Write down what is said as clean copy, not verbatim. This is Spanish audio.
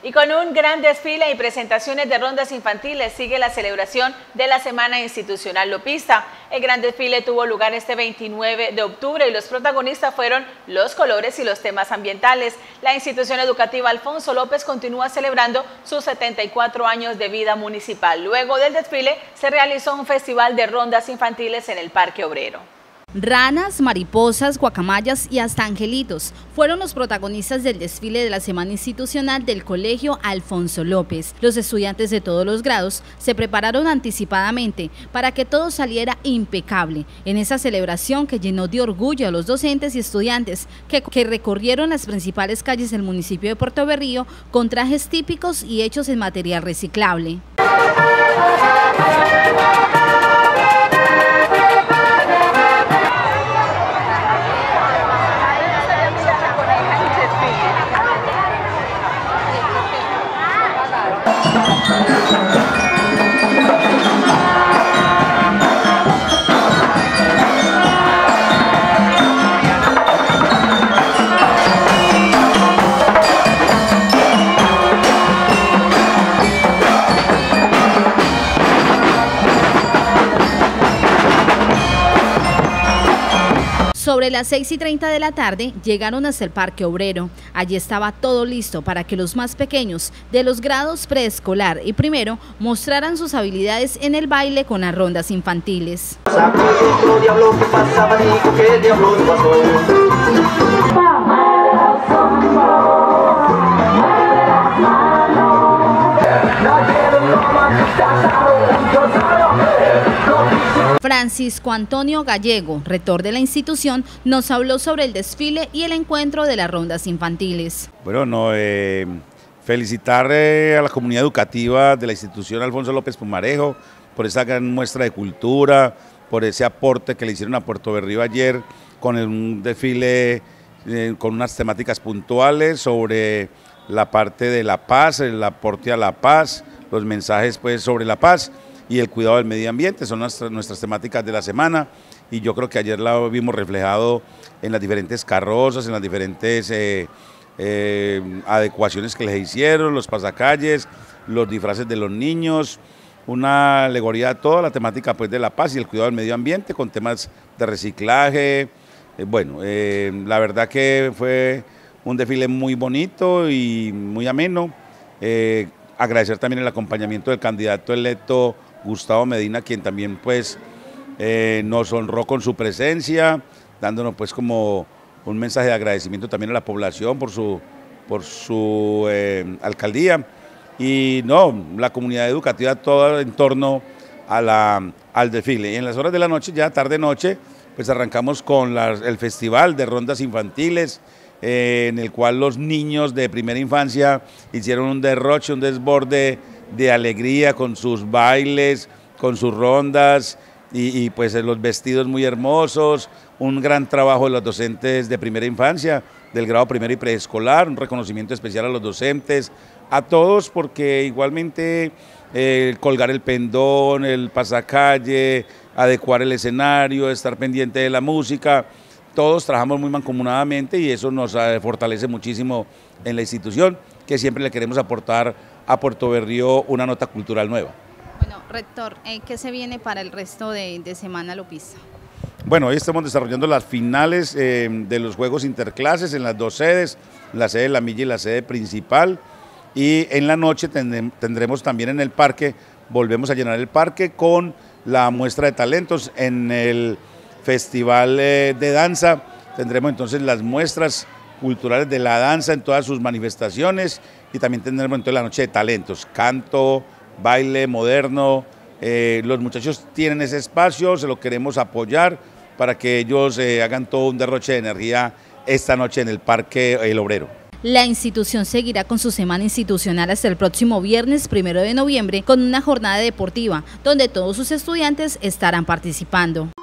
Y con un gran desfile y presentaciones de rondas infantiles sigue la celebración de la Semana Institucional Lopista. El gran desfile tuvo lugar este 29 de octubre y los protagonistas fueron los colores y los temas ambientales. La institución educativa Alfonso López continúa celebrando sus 74 años de vida municipal. Luego del desfile se realizó un festival de rondas infantiles en el Parque Obrero. Ranas, mariposas, guacamayas y hasta angelitos fueron los protagonistas del desfile de la Semana Institucional del Colegio Alfonso López. Los estudiantes de todos los grados se prepararon anticipadamente para que todo saliera impecable en esa celebración que llenó de orgullo a los docentes y estudiantes que recorrieron las principales calles del municipio de Puerto Berrío con trajes típicos y hechos en material reciclable. Sobre las 6:30 de la tarde llegaron hasta el Parque Obrero. Allí estaba todo listo para que los más pequeños de los grados preescolar y primero mostraran sus habilidades en el baile con las rondas infantiles. Francisco Antonio Gallego, rector de la institución, nos habló sobre el desfile y el encuentro de las rondas infantiles. Bueno, felicitar a la comunidad educativa de la institución Alfonso López Pumarejo por esa gran muestra de cultura, por ese aporte que le hicieron a Puerto Berrío ayer con un desfile con unas temáticas puntuales sobre la parte de la paz, el aporte a la paz, los mensajes pues sobre la paz y el cuidado del medio ambiente, son nuestras temáticas de la semana, y yo creo que ayer la vimos reflejado en las diferentes carrozas, en las diferentes adecuaciones que les hicieron, los pasacalles, los disfraces de los niños, una alegoría a toda la temática pues de la paz y el cuidado del medio ambiente con temas de reciclaje. La verdad que fue un desfile muy bonito y muy ameno. Agradecer también el acompañamiento del candidato electo Gustavo Medina, quien también pues nos honró con su presencia, dándonos pues como un mensaje de agradecimiento también a la población por su alcaldía, y la comunidad educativa toda en torno al desfile. Y en las horas de la noche, ya tarde-noche, pues arrancamos con el festival de rondas infantiles, en el cual los niños de primera infancia hicieron un derroche, un desborde de alegría con sus bailes, con sus rondas y pues los vestidos muy hermosos, un gran trabajo de los docentes de primera infancia, del grado primero y preescolar, un reconocimiento especial a los docentes, a todos, porque igualmente colgar el pendón, el pasacalle, adecuar el escenario, estar pendiente de la música, todos trabajamos muy mancomunadamente y eso nos fortalece muchísimo en la institución, que siempre le queremos aportar a Puerto Berrío una nota cultural nueva. Bueno, rector, ¿qué se viene para el resto de Semana Lopista? Bueno, hoy estamos desarrollando las finales de los Juegos Interclases en las dos sedes, la sede de La Milla y la sede principal, y en la noche tendremos también en el parque, volvemos a llenar el parque con la muestra de talentos. En el Festival de Danza tendremos entonces las muestras culturales de la danza en todas sus manifestaciones, y también tendremos entonces la noche de talentos, canto, baile moderno. Los muchachos tienen ese espacio, se lo queremos apoyar para que ellos hagan todo un derroche de energía esta noche en el Parque El Obrero. La institución seguirá con su semana institucional hasta el próximo viernes 1 de noviembre con una jornada deportiva donde todos sus estudiantes estarán participando.